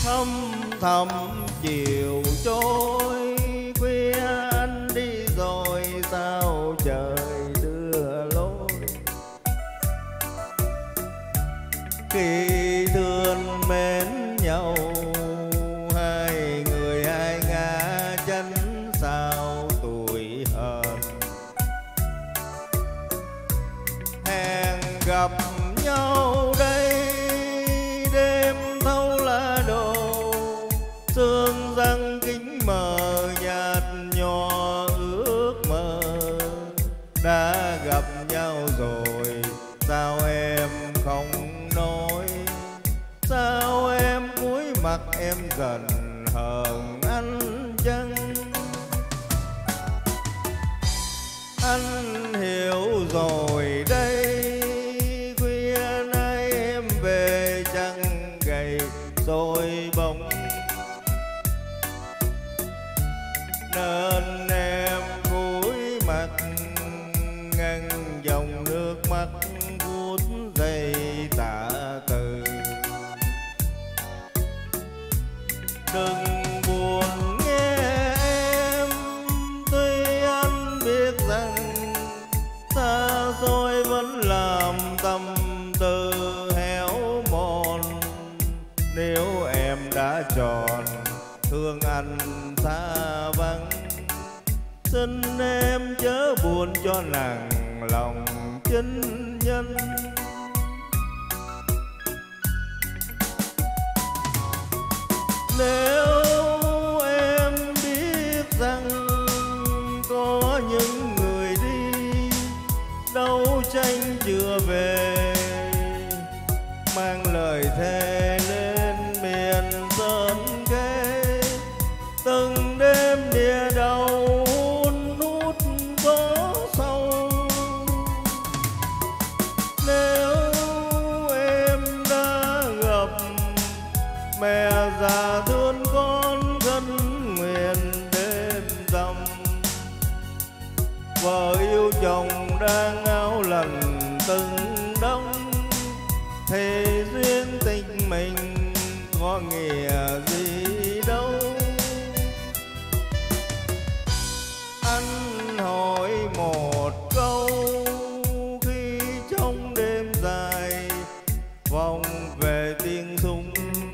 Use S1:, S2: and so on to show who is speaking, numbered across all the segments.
S1: Thâm thầm chiều trôi khuya anh đi rồi sao trời đưa lối. Khi thương mến nhau hai người hai ngã chân sao tuổi hờn. Hẹn gặp nhau đây đêm thâu lá đồ, sương răng kính mờ nhạt nhòa ước mơ. Đã gặp nhau rồi sao em không nói, sao em cúi mặt em dần hờn anh chăng. Anh hiểu rồi đây khuya nay em về chẳng gầy rồi bóng, nên em cúi mặt ngăn dòng nước mắt vuốt dây tạ từ. Đừng buồn nghe em, tuy anh biết rằng xa xôi vẫn làm tâm tư héo mòn. Nếu em đã tròn thương anh xa vắng, xin em chớ buồn cho nặng lòng chính nhân. Nếu em biết rằng có những người đi đấu tranh chưa về, mang lời thề lên miền sơn khê, từng đêm địa đầu hun hút gió sâu. Nếu em đã gặp mẹ già thương con khấn nguyện đêm rằm, vợ yêu chồng đang áo lành từng đông, thì duyên tình mình có nghĩa gì đâu. Anh hỏi một câu khi trong đêm dài vòng về tiếng súng,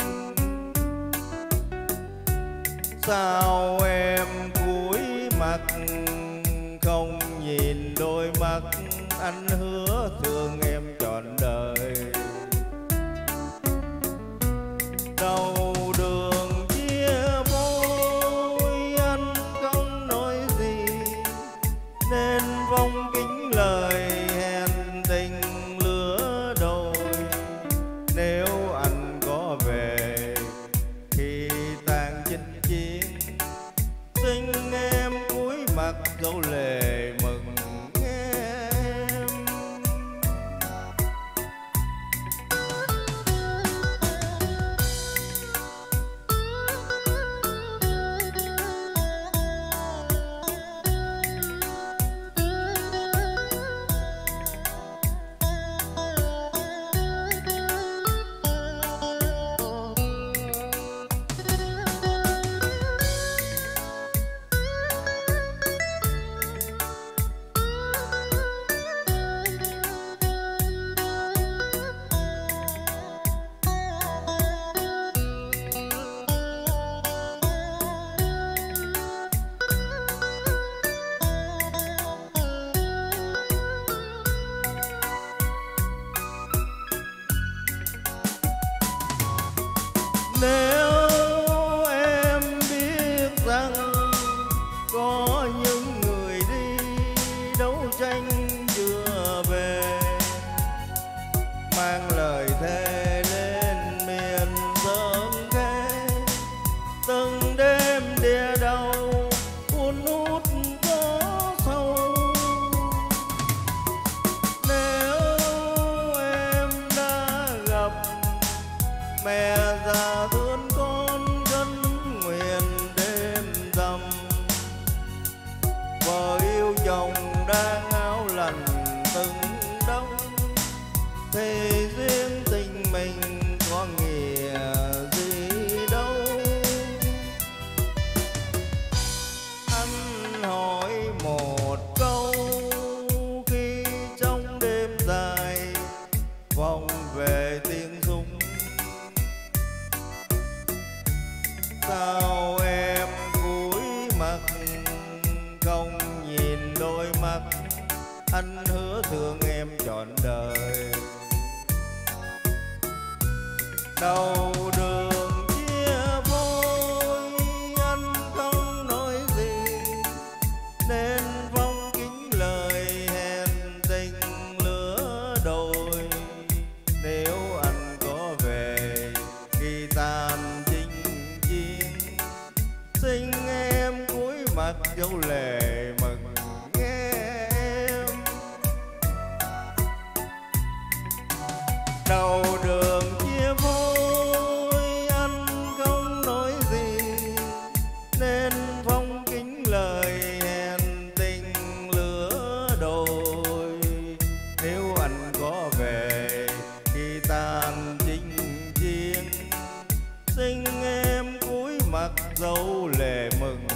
S1: sao em cúi mặt không nhìn đôi mắt anh hứa thương em trọn đời. Đầu đường chia phôi anh không nói gì, nên vong kính lời hẹn tình lứa đôi. Nếu anh có về khi tàn chinh chiến, xin em cúi mặt dấu lệ mừng em. Nếu em biết rằng có những người đi đấu tranh chưa về, mang lời thề lên miền sơn khê, từng đêm địa đầu hun hút gió sâu. Nếu em đã gặp mẹ già thương con khấn nguyện đêm rằm, vợ yêu chồng đang áo lành từng đông, thì duyên tình mình có nghĩa gì đâu. dấu lệ mừng nghe em. Đầu đường chia phôi anh không nói gì, nên phong kính lời hẹn tình lửa đôi. Nếu anh có về khi tàn chinh chiến, xin em cúi mặt dấu lệ mừng